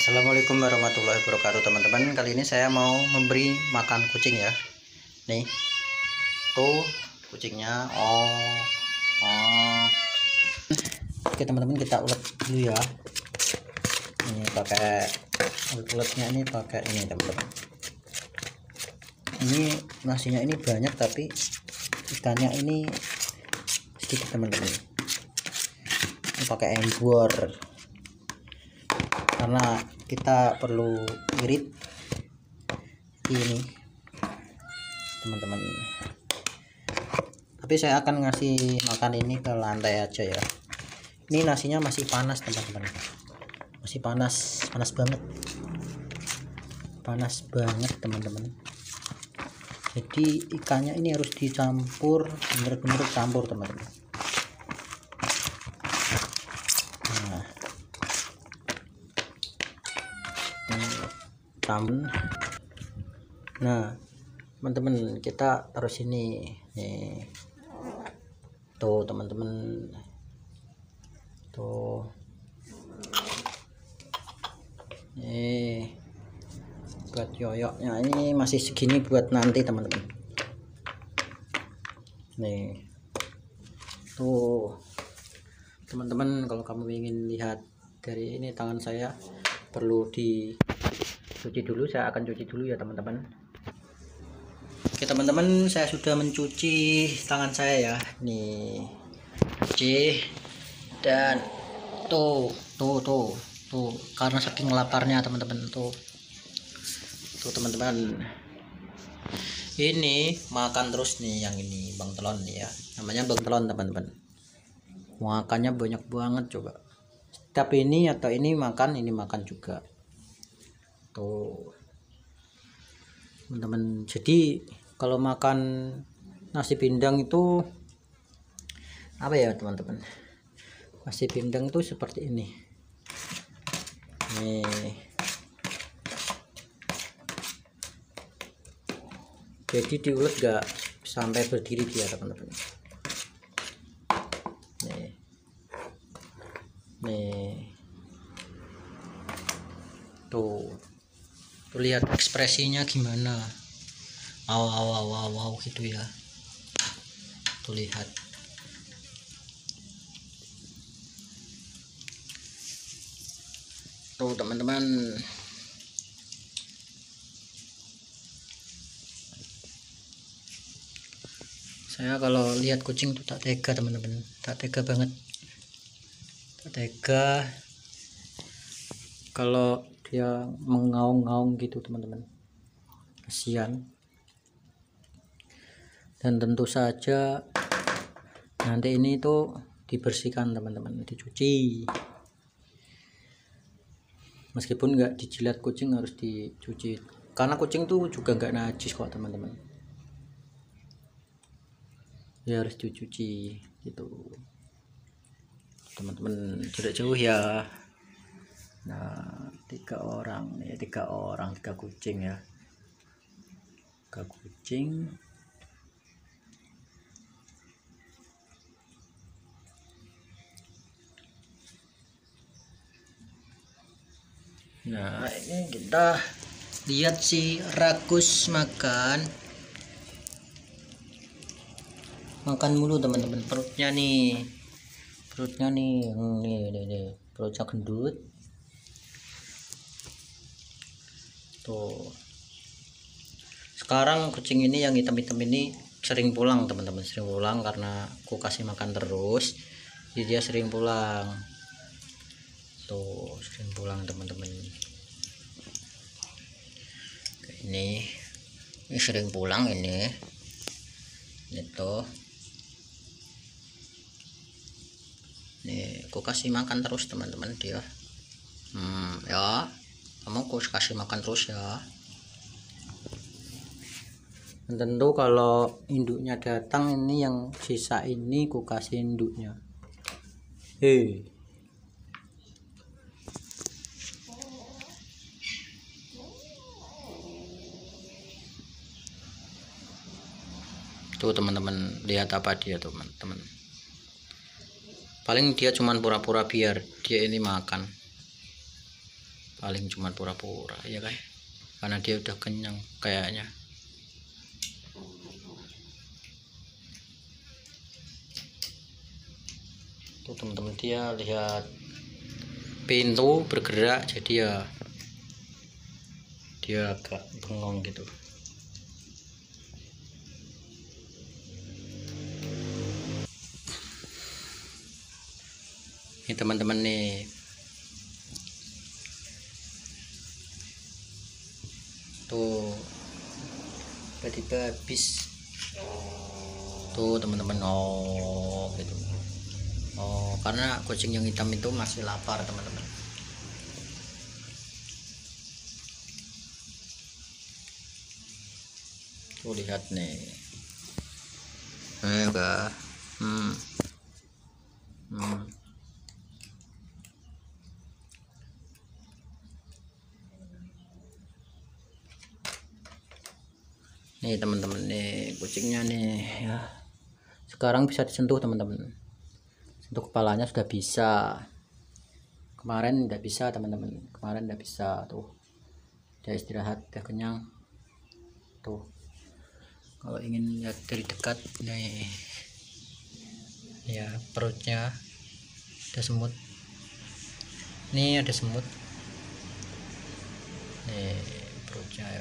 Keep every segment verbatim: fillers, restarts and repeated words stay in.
Assalamualaikum warahmatullahi wabarakatuh teman-teman. Kali ini saya mau memberi makan kucing ya. Nih tuh kucingnya. Oh, oh. Oke teman-teman, kita ulet dulu ya. Ini pakai ulet-uletnya, ini pakai ini teman-teman. Ini nasinya ini banyak tapi ikannya ini sedikit teman-teman. Ini pakai embor karena kita perlu irit ini teman-teman. Tapi saya akan ngasih makan ini ke lantai aja ya. Ini nasinya masih panas teman-teman, masih panas panas banget panas banget teman-teman. Jadi ikannya ini harus dicampur, bener-bener campur teman-teman. Nah teman-teman, kita taruh sini nih tuh teman-teman, tuh nih buat yoyoknya. Ini masih segini buat nanti teman-teman. Nih tuh teman-teman, kalau kamu ingin lihat dari ini tangan saya perlu di cuci dulu. Saya akan cuci dulu ya teman-teman. Oke teman-teman, saya sudah mencuci tangan saya ya. Nih cuci, dan tuh tuh tuh tuh karena saking laparnya teman-teman. Tuh tuh teman-teman, ini makan terus nih yang ini Bang Telon nih ya, namanya Bang Telon teman-teman. Makannya banyak banget coba. Tapi ini atau ini makan, ini makan juga tuh teman-teman. Jadi kalau makan nasi pindang itu apa ya teman-teman, nasi pindang itu seperti ini nih. Jadi diulet gak sampai berdiri dia teman-teman. Nih nih tuh tuh lihat ekspresinya gimana, wow wow wow wow, wow gitu ya. Tuh lihat tuh teman-teman. Saya kalau lihat kucing tuh tak tega teman-teman, tak tega banget, tak tega kalau dia mengaung-ngaung gitu teman-teman, kasihan. Dan tentu saja nanti ini tuh dibersihkan teman-teman, dicuci. Meskipun nggak dijilat kucing harus dicuci, karena kucing tuh juga nggak najis kok teman-teman, ya harus dicuci gitu teman-teman. Jarak jauh ya. Nah tiga orang nih, tiga orang tiga kucing ya, tiga kucing. Nah ini kita lihat si rakus makan makan mulu teman-teman. Perutnya nih, perutnya nih nih nih, nih. Perutnya gendut tuh. Sekarang kucing ini yang hitam-hitam ini sering pulang teman-teman, sering pulang karena aku kasih makan terus, jadi dia sering pulang tuh, sering pulang teman-teman. Ini ini sering pulang ini itu nih, aku kasih makan terus teman-teman dia. Hmm ya, kamu aku kasih makan terus ya. Dan tentu kalau induknya datang, ini yang sisa ini aku kasih induknya. Hei tuh teman-teman, lihat apa dia teman-teman. Paling dia cuman pura-pura biar dia ini makan. paling cuma pura-pura ya kan, karena dia udah kenyang kayaknya. Tuh teman-teman, dia lihat pintu bergerak jadi ya dia agak bengong gitu. Ini teman-teman nih, tuh tiba-tiba habis tuh teman-teman. Oh gitu. Oh, karena kucing yang hitam itu masih lapar teman-teman. Tuh lihat nih, eh udah hmm. Hmm. Nih teman-teman nih kucingnya nih ya, sekarang bisa disentuh teman-teman. Sentuh kepalanya sudah bisa, kemarin tidak bisa teman-teman, kemarin tidak bisa. Tuh dia istirahat, dia kenyang. Tuh kalau ingin lihat dari dekat nih ya, perutnya ada semut nih, ada semut nih perutnya ya,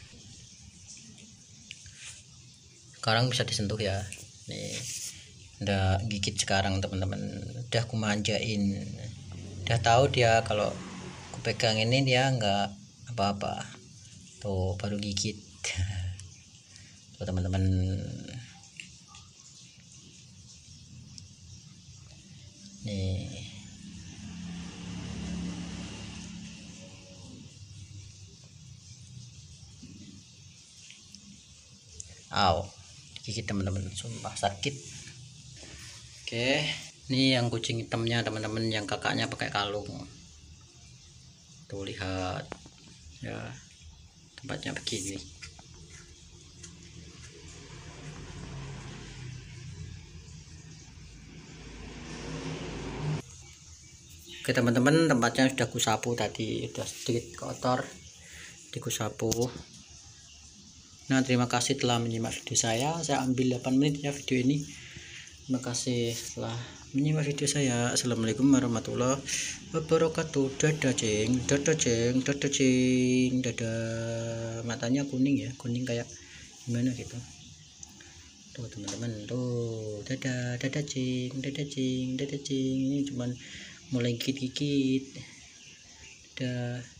sekarang bisa disentuh ya nih, udah gigit sekarang teman-teman, udah aku manjain, udah tahu dia kalau aku pegang ini dia nggak apa-apa. Tuh baru gigit. Tuh teman-teman, nih aw gigit teman-teman, sumpah sakit. Oke, ini yang kucing hitamnya teman-teman, yang kakaknya pakai kalung. Tuh lihat ya, tempatnya begini. Oke teman-teman, tempatnya sudah kusapu tadi, sudah sedikit kotor, dikusapu. Nah terima kasih telah menyimak video saya, saya ambil delapan menit ya video ini. Terima kasih telah menyimak video saya. Assalamualaikum warahmatullahi wabarakatuh. Dadah ceng, dadah ceng, dadah ceng, dadah. Matanya kuning ya, kuning kayak gimana gitu. Tuh teman-teman, tuh dadah, dadah ceng, dadah ceng, dadah ceng. Ini cuman mulai gigit-gigit. Dadah.